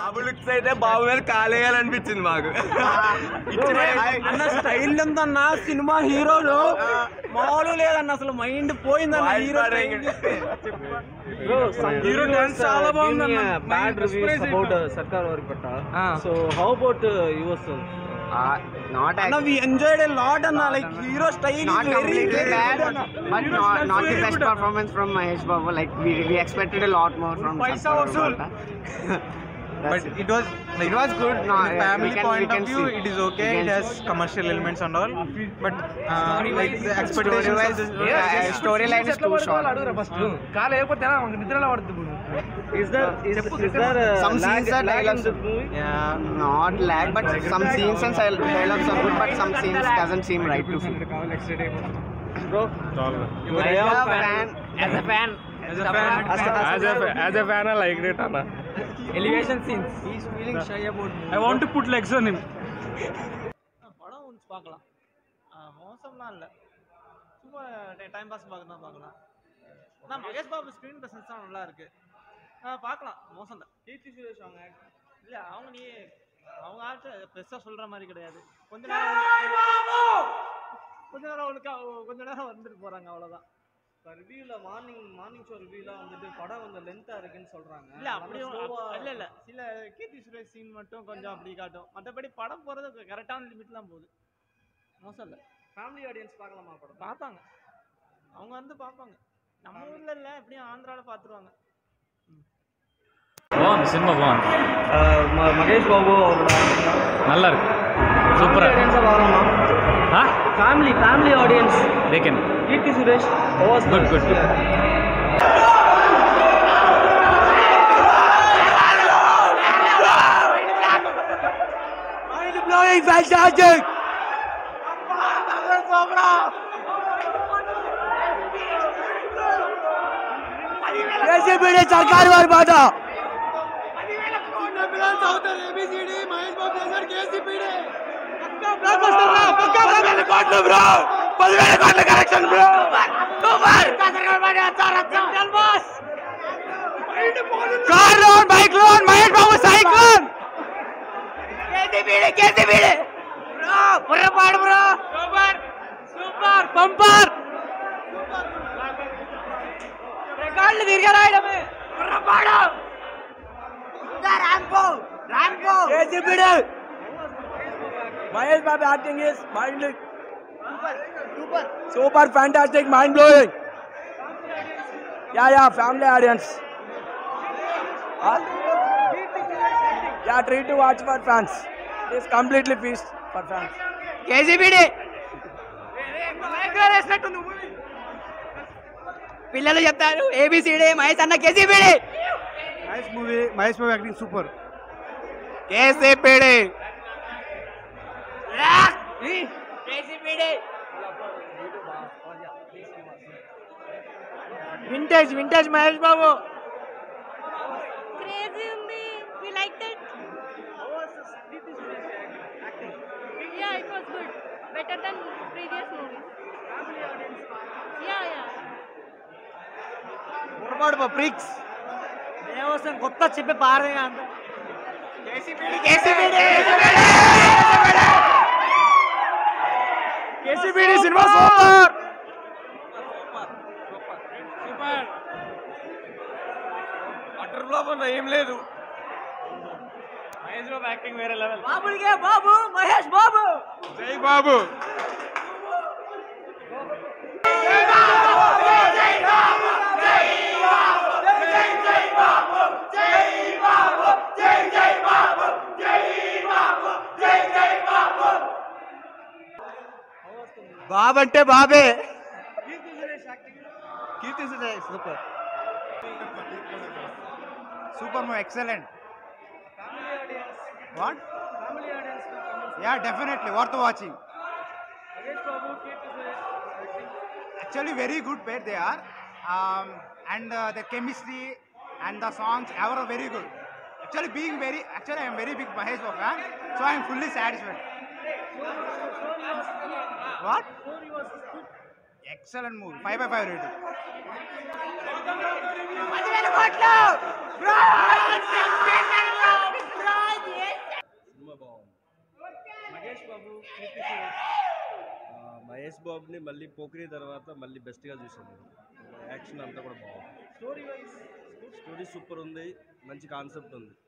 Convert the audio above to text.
బాబు looks అయితే బాబు మీద కాలేయాలనిపించింది మాకు. అన్న స్టైల్ ఉందన్న సినిమా హీరోలు మామూలు లేదన్న అసలు మైండ్ పోయిందన్న హీరో హీరో డాన్స్ చాలా బాగుందన్న. Bad reviews about Sarkar Vaari Paata. So how about yours? Not Anna, we enjoyed a lot, Anna. Like hero style not is very bad, but not the best performance from Mahesh Babu. Like we expected a lot more from Sarkaru Vaari Paata. But it was good. No, family point of view, see. it is okay. It has commercial elements and all. But like the expectations of this storyline is too short. Is there Some lag, scenes are lag in dialogues. this movie? Yeah, not lag, but some scenes and dialogues are good, but some scenes doesn't seem right to film. Bro, As a fan, as a fan, I liked it, Anna. elevation scenes. He's feeling shy about movie. I want to put legs on him. படம் வந்து பார்க்கலாம், மோசம்லாம் இல்லை, சும்மா time pass பார்க்கலாம். ஆனால் Mahesh Babu screen presence தான் நல்லா இருக்கு, பார்க்கலாம், மோசம் தான். கீர்த்தி சுரேஷ் அவங்க இல்லை, அவங்க ஆட்டு பெருசாக சொல்கிற மாதிரி கிடையாது. கொஞ்ச நேரம் வந்துட்டு போகிறாங்க, அவ்வளோதான். ரிவ்யூவில் மார்னிங் ஷோ ரிவ்யூலாம் வந்துட்டு படம் கொஞ்சம் லென்த்தாக இருக்குன்னு சொல்கிறாங்க. இல்லை அப்படியும் இல்லை சில கீர்த்தி சுரேஷ் சீன் மட்டும் கொஞ்சம் அப்படி காட்டும், மற்றபடி படம் போகிறது கரெக்டான லிமிட்லாம் போகுது, மோசம் இல்லை. ஃபேமிலி ஆடியன்ஸ் பார்க்கலாமா படம்? பார்ப்பாங்க, அவங்க வந்து பார்ப்பாங்க. நம்ம ஊரில் இல்லை, எப்படியும் ஆந்திராவில் பார்த்துருவாங்க. బాగుంది సినిమా, బాగుంది. మహేష్ బాబు நல்லா இருக்கு, சூப்பரா ఆడియన్స్ பார்க்கலாமா? Family audience they can. Keerthy Suresh good good. Mind blowing, fantastic. Sarkaru Vaari Paata. Car loan, bike loan, Mahesh Babu cyclone. Keerthy Suresh. Bro, bro. Super, bumper. Record dirga raidame. Bro. Rambo. Keerthy Suresh. Mahesh Babu acting is mind-blowing. Super, fantastic, mind-blowing. Yeah, family audience. Yeah, try to watch for fans. It is completely feast for fans. KCBD. పిల్లలు చెప్తారు ABCD Mahesh అన్న KCPD. Nice movie. Mahesh Babu acting super. KCPD. Vintage Mahesh Babu. Crazy ఉంది. We liked it. Yeah, it was good. Better than previous movies. Yeah. పొరపాటు ప్రిక్స్ దేవసం కొత్త చెప్పి పారగా అంత. KCPD cinema super. Utter flop అన్న ఏం లేదు. మహేష్ బాబు యాక్టింగ్ వేరే లెవెల్. బాబుడికే బాబు, మహేష్ బాబు. జై బాబు. బాబు అంటే బాబే. Keerthy Suresh super. Super movie, excellent. What? Yeah, definitely worth watching. Actually, very good pair they are, and the chemistry and the songs are very good. Actually, I am very big Mahesh Babu fan, so I am fully satisfied. What? Excellent movie. 5/5 rating. Mahesh Babu, Keerthy Suresh. Mahesh బాబుని మళ్ళీ పోకిరి తర్వాత మళ్ళీ బెస్ట్గా చూసాను. Action అంతా కూడా బాగుంది. Story wise story super ఉంది, మంచి కాన్సెప్ట్ ఉంది.